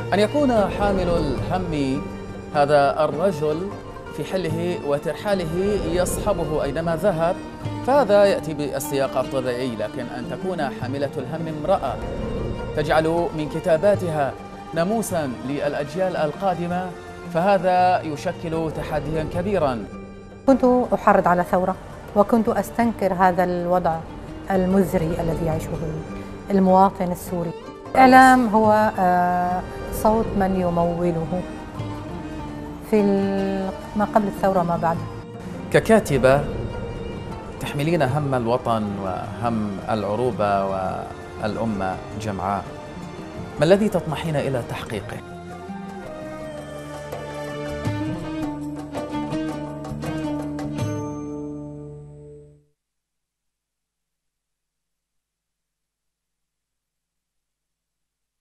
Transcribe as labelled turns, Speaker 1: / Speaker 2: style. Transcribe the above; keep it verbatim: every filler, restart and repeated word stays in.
Speaker 1: أن يكون حامل الهم هذا الرجل في حله وترحاله يصحبه أينما ذهب، فهذا يأتي بالسياق الطبيعي. لكن أن تكون حاملة الهم امرأة تجعل من كتاباتها ناموسا للأجيال القادمة، فهذا يشكل تحديا كبيرا.
Speaker 2: كنت أحرض على ثورة، وكنت أستنكر هذا الوضع المزري الذي يعيشه المواطن السوري. الإعلام هو صوت من يموله في ما قبل الثورة وما بعد.
Speaker 1: ككاتبة تحملين هم الوطن وهم العروبة والأمة جمعاء، ما الذي تطمحين إلى تحقيقه؟